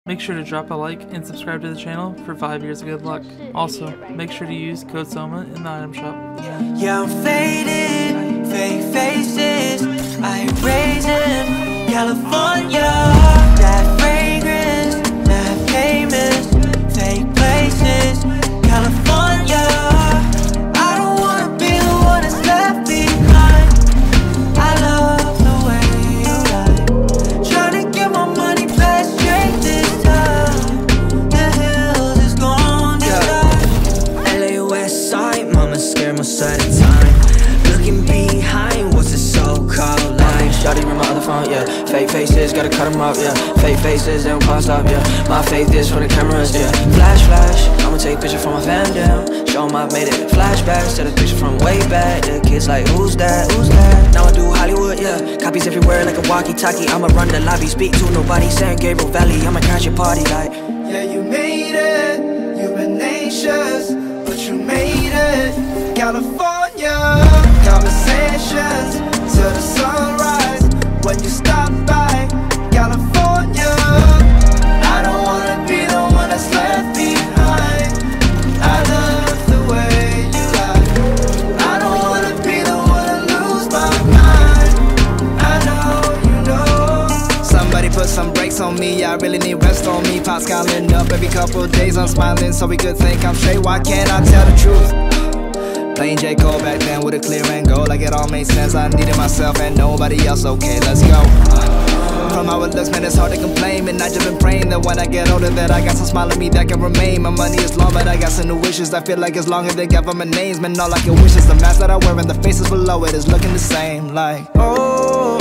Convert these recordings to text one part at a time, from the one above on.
Make sure to drop a like and subscribe to the channel for 5 years of good luck. Also, make sure to use code SOMA in the item shop. Yeah, I'm faded, fake faces, I ain't raising California. That fragrance, that famous, fake places, California. I don't wanna be the one that's left behind. I love the way you lie. Tryna get my money back straight this time. The hills is gone this time. LA West Side, mama scared most of the time. Looking behind, what's the so-called life? Shawty with my other phone, yeah. Fake faces, gotta cut them off, yeah. Fake faces, they don't pause stop, yeah. My faith is for the cameras, yeah. Flash, flash, I'ma take picture from my fam down. Show 'em I've made it flashbacks. Set a picture from way back. The kids like, who's that, who's that? Now I do Hollywood, yeah. Copies everywhere like a walkie-talkie. I'ma run the lobby, speak to nobody. San Gabriel Valley, I'ma crash your party like. Yeah, you made it, you've been anxious, but you made it. California, conversations till the sunrise. When you stop by, California. I don't wanna be the one that's left behind. I love the way you lie. I don't wanna be the one to lose my mind. I know you know. Somebody put some brakes on me, I really need rest on me. Pops calling up every couple of days, I'm smiling so we could think I'm straight. Why can't I tell the truth? Playing J. Cole back then with a clear and goal, like it all made sense. I needed myself and nobody else, okay, let's go. From how it looks, man, it's hard to complain. And I just been praying that when I get older that I got some smile on me that can remain. My money is long, but I got some new wishes. I feel like as long as they government names, man, all I can wish is the mask that I wear and the faces below it is looking the same. Like, oh,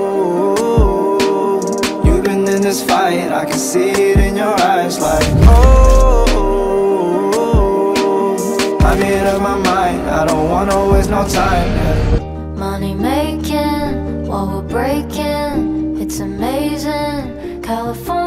you've been in this fight, I can see it in your eyes. Like, oh, I'm here of my mind, I don't wanna waste no time, yeah. Money making while we're breaking, it's amazing. California.